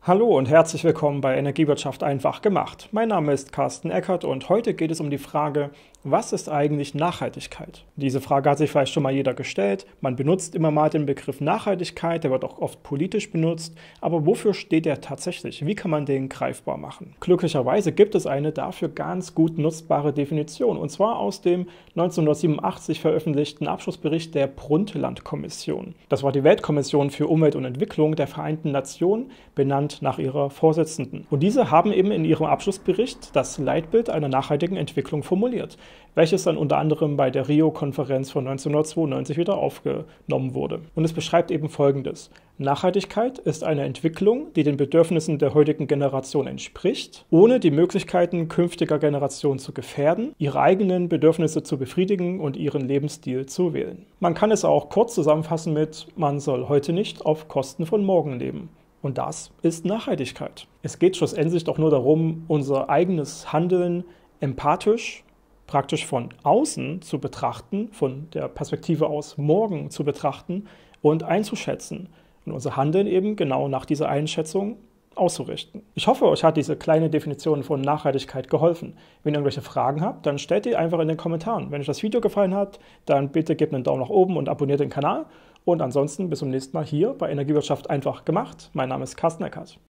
Hallo und herzlich willkommen bei Energiewirtschaft einfach gemacht. Mein Name ist Carsten Eckert und heute geht es um die Frage, was ist eigentlich Nachhaltigkeit? Diese Frage hat sich vielleicht schon mal jeder gestellt. Man benutzt immer mal den Begriff Nachhaltigkeit, der wird auch oft politisch benutzt. Aber wofür steht der tatsächlich? Wie kann man den greifbar machen? Glücklicherweise gibt es eine dafür ganz gut nutzbare Definition, und zwar aus dem 1987 veröffentlichten Abschlussbericht der Brundtland-Kommission. Das war die Weltkommission für Umwelt und Entwicklung der Vereinten Nationen, benannt nach ihrer Vorsitzenden. Und diese haben eben in ihrem Abschlussbericht das Leitbild einer nachhaltigen Entwicklung formuliert, welches dann unter anderem bei der Rio-Konferenz von 1992 wieder aufgenommen wurde. Und es beschreibt eben Folgendes: Nachhaltigkeit ist eine Entwicklung, die den Bedürfnissen der heutigen Generation entspricht, ohne die Möglichkeiten künftiger Generationen zu gefährden, ihre eigenen Bedürfnisse zu befriedigen und ihren Lebensstil zu wählen. Man kann es auch kurz zusammenfassen mit: Man soll heute nicht auf Kosten von morgen leben. Und das ist Nachhaltigkeit. Es geht schlussendlich doch nur darum, unser eigenes Handeln empathisch, praktisch von außen zu betrachten, von der Perspektive aus morgen zu betrachten und einzuschätzen. Und unser Handeln eben genau nach dieser Einschätzung auszurichten. Ich hoffe, euch hat diese kleine Definition von Nachhaltigkeit geholfen. Wenn ihr irgendwelche Fragen habt, dann stellt die einfach in den Kommentaren. Wenn euch das Video gefallen hat, dann bitte gebt einen Daumen nach oben und abonniert den Kanal. Und ansonsten bis zum nächsten Mal hier bei Energiewirtschaft einfach gemacht. Mein Name ist Carsten Eckert.